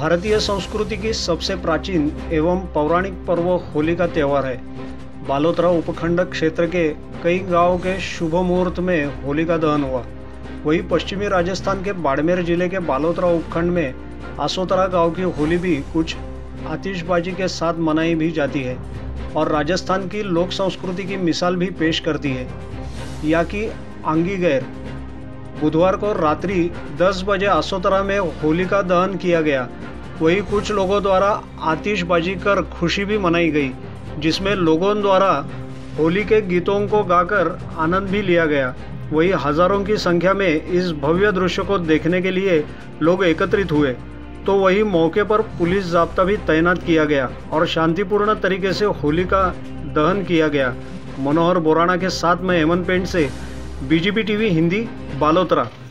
भारतीय संस्कृति की सबसे प्राचीन एवं पौराणिक पर्व होली का त्यौहार है। बालोतरा उपखंड क्षेत्र के कई गांवों के शुभ मुहूर्त में होली का दहन हुआ। वहीं पश्चिमी राजस्थान के बाड़मेर जिले के बालोतरा उपखंड में आसोतरा गांव की होली भी कुछ आतिशबाजी के साथ मनाई भी जाती है और राजस्थान की लोक संस्कृति की मिसाल भी पेश करती है। यहाँ की आंगी गैर बुधवार को रात्रि 10 बजे आसोतरा में होली का दहन किया गया। वहीं कुछ लोगों द्वारा आतिशबाजी कर खुशी भी मनाई गई, जिसमें लोगों द्वारा होली के गीतों को गाकर आनंद भी लिया गया। वहीं हजारों की संख्या में इस भव्य दृश्य को देखने के लिए लोग एकत्रित हुए। तो वही मौके पर पुलिस जाब्ता भी तैनात किया गया और शांतिपूर्ण तरीके से होली का दहन किया गया। मनोहर बोराना के साथ में हेमंत पेंट से BGP टीवी हिंदी, बालोतरा।